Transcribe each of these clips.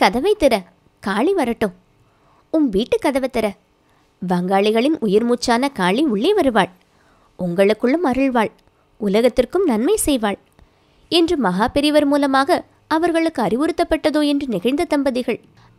கதவை திற, காளி வரட்டும். உன் வீட்டு கதவை திற, வங்காளிகளின் உயிர் மூச்சான காளி உள்ளே வருவாள். உங்களுக்குள்ளும் அருள்வாள், உலகத்திற்கும் நன்மை செய்வாள் என்று மகா பெரியவர் மூலமாக அவர்களுக்கு அறிவுறுத்தப்பட்டதோ என்று நெகிழ்ந்த தம்பதிகள்.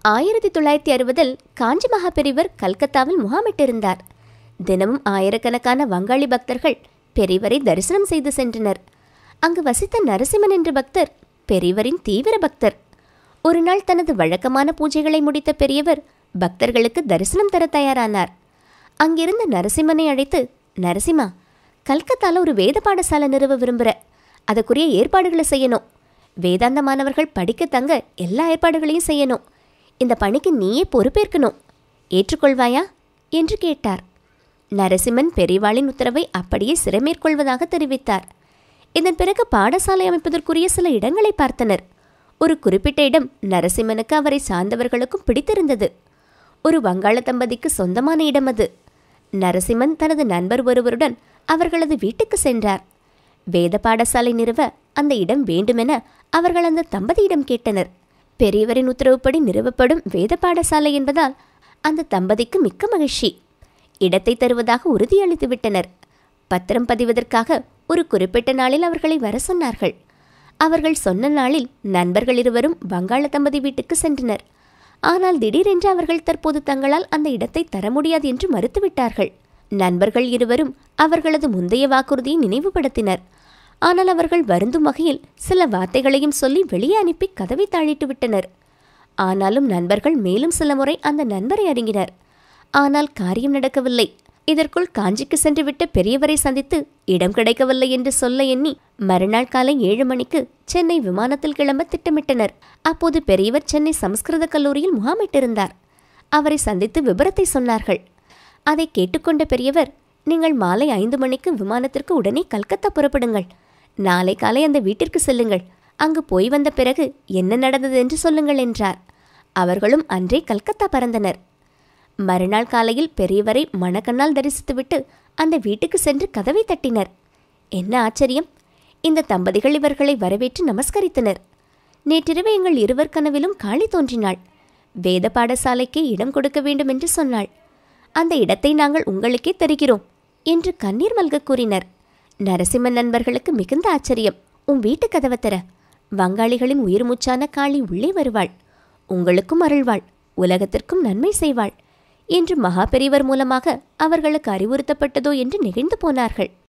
1960 காஞ்சி மகா பெரியவர் கல்கத்தாவில் முகாமிட்டிருந்தார். தினமும் ஆயிரக்கணக்கான வங்காளி பக்தர்கள் பெரியவரை தரிசனம் செய்து சென்றனர். அங்கு வசித்த நரசிம்மன் என்ற பக்தர் பெரியவரின் தீவிர பக்தர். ஒரு நாள் தனது வழக்கமான பூஜைகளை முடித்த பெரியவர் பக்தர்களுக்கு தரிசனம் தர தயாரானார். அங்கிருந்த நரசிம்மனை அழைத்து, நரசிம்மா, கல்கத்தால ஒரு வேத பாடசாலை நிறுவ விரும்புகிற, அதுக்குரிய ஏற்பாடுகளை செய்யணும். வேதாந்த மாணவர்கள் படிக்க தங்க எல்லா ஏற்பாடுகளையும் செய்யணும். இந்த பணிக்கு நீயே பொறுப்பேற்கணும். ஏற்றுக்கொள்வாயா என்று கேட்டார். நரசிம்மன் பெரியவாளின் உத்தரவை அப்படியே சிறைமேற்கொள்வதாக தெரிவித்தார். இதன் பிறகு பாடசாலை அமைப்பதற்குரிய சில இடங்களை பார்த்தனர். ஒரு குறிப்பிட்ட இடம் நரசிம்மனுக்கு அவரை சார்ந்தவர்களுக்கும் பிடித்திருந்தது. ஒரு வங்காள தம்பதிக்கு சொந்தமான இடம் அது. நரசிம்மன் தனது நண்பர் ஒருவருடன் அவர்களது வீட்டுக்கு சென்றார். வேத பாடசாலை நிறுவ அந்த இடம் வேண்டுமென அவர்கள் அந்த தம்பதியிடம் கேட்டனர். பெரியவரின் உத்தரவுப்படி நிறுவப்படும் வேத பாடசாலை என்பதால் அந்த தம்பதிக்கு மிக்க மகிழ்ச்சி. இடத்தை தருவதாக உறுதியளித்து விட்டனர். பத்திரம் பதிவதற்காக ஒரு குறிப்பிட்ட நாளில் அவர்களை வர சொன்னார்கள். அவர்கள் சொன்ன நாளில் நண்பர்கள் இருவரும் வங்காள தம்பதி வீட்டுக்கு சென்றனர். ஆனால் திடீரென்று அவர்கள் தற்போது தங்களால் அந்த இடத்தை தர முடியாது என்று மறுத்துவிட்டார்கள். நண்பர்கள் இருவரும் அவர்களது முந்தைய வாக்குறுதியை நினைவுபடுத்தினர். ஆனால் அவர்கள் வருந்தும் வகையில் சில வார்த்தைகளையும் சொல்லி வெளியே அனுப்பி கதவை தாழிட்டு விட்டனர். ஆனாலும் நண்பர்கள் மேலும் சில முறை அந்த நண்பரை அறிங்கினர். ஆனால் காரியம் நடக்கவில்லை. இதற்குள் காஞ்சிக்கு சென்றுவிட்ட பெரியவரை சந்தித்து இடம் கிடைக்கவில்லை என்று சொல்ல எண்ணி மறுநாள் காலை 7 மணிக்கு சென்னை விமானத்தில் கிளம்ப திட்டமிட்டனர். அப்போது பெரியவர் சென்னை சமஸ்கிருத கல்லூரியில் முகாமிட்டிருந்தார். அவரை சந்தித்து விபரத்தை சொன்னார்கள். அதை கேட்டுக்கொண்ட பெரியவர், நீங்கள் மாலை 5 மணிக்கு விமானத்திற்கு உடனே கல்கத்தா புறப்படுங்கள். நாளை காலை அந்த வீட்டிற்கு செல்லுங்கள். அங்கு போய் வந்த பிறகு என்ன நடந்தது என்று சொல்லுங்கள் என்றார். அவர்களும் அன்றே கல்கத்தா பறந்தனர். மறுநாள் காலையில் பெரியவரை மணக்கண்ணால் தரிசித்துவிட்டு அந்த வீட்டுக்கு சென்று கதவை தட்டினர். என்ன ஆச்சரியம்! இந்த தம்பதிகள் இவர்களை வரவேற்று நமஸ்கரித்தனர். நேற்றிரவு எங்கள் இருவர் கனவிலும் காளி தோன்றினாள். வேத பாடசாலைக்கு இடம் கொடுக்க வேண்டும் என்று சொன்னாள். அந்த இடத்தை நாங்கள் உங்களுக்கே தருகிறோம் என்று கண்ணீர் மல்க கூறினர். நரசிம்மன் நண்பர்களுக்கு மிகுந்த ஆச்சரியம். உன் வீட்டு கதவை தர, வங்காளிகளின் உயிர் மூச்சான காளி உள்ளே வருவாள், உங்களுக்கும் அருள்வாள், உலகத்திற்கும் நன்மை செய்வாள் என்று மகா பெரியவர் மூலமாக அவர்களுக்கு அறிவுறுத்தப்பட்டதோ என்று நெகிழ்ந்து போனார்கள்.